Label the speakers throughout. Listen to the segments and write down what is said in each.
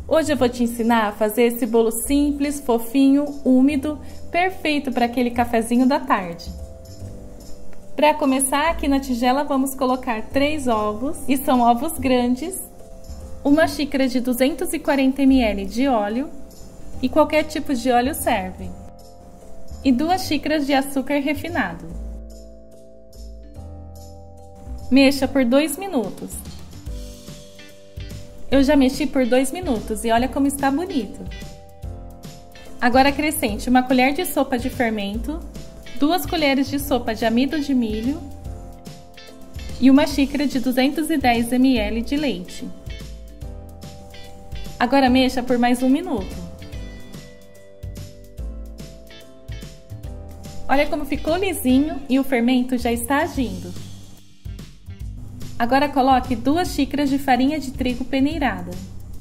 Speaker 1: Hoje eu vou te ensinar a fazer esse bolo simples, fofinho, úmido, perfeito para aquele cafezinho da tarde. Para começar, aqui na tigela vamos colocar 3 ovos, e são ovos grandes, uma xícara de 240 ml de óleo, e qualquer tipo de óleo serve, e 2 xícaras de açúcar refinado. Mexa por 2 minutos. Eu já mexi por 2 minutos e olha como está bonito. Agora acrescente 1 colher de sopa de fermento, 2 colheres de sopa de amido de milho e 1 xícara de 210 ml de leite. Agora mexa por mais 1 minuto. Olha como ficou lisinho e o fermento já está agindo. Agora coloque 2 xícaras de farinha de trigo peneirada.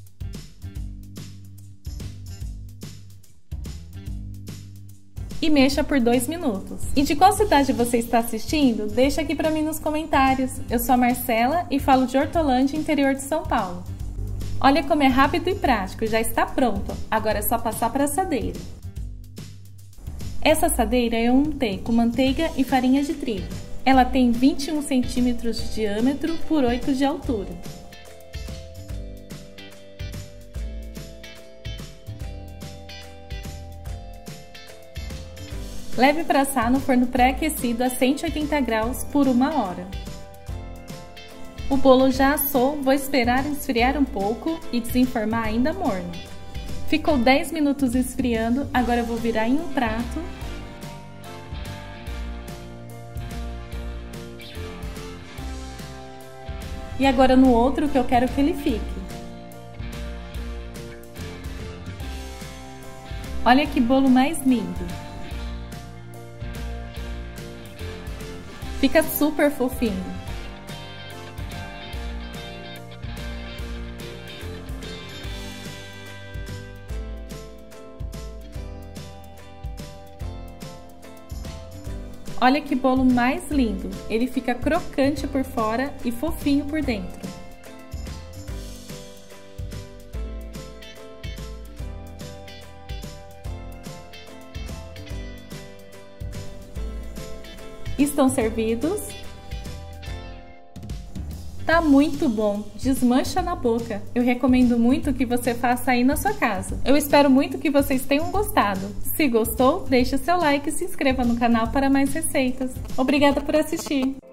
Speaker 1: E mexa por 2 minutos. E de qual cidade você está assistindo? Deixa aqui para mim nos comentários. Eu sou a Marcela e falo de Hortolândia, interior de São Paulo. Olha como é rápido e prático, já está pronto. Agora é só passar para a assadeira. Essa assadeira eu untei com manteiga e farinha de trigo. Ela tem 21 centímetros de diâmetro por 8 de altura. Leve para assar no forno pré-aquecido a 180 graus por 1 hora. O bolo já assou, vou esperar esfriar um pouco e desenformar ainda morno. Ficou 10 minutos esfriando, agora eu vou virar em um prato. E agora no outro que eu quero que ele fique. Olha que bolo mais lindo! Fica super fofinho. Olha que bolo mais lindo! Ele fica crocante por fora e fofinho por dentro. Estão servidos? Tá muito bom, desmancha na boca. Eu recomendo muito que você faça aí na sua casa. Eu espero muito que vocês tenham gostado. Se gostou, deixe seu like e se inscreva no canal para mais receitas. Obrigada por assistir!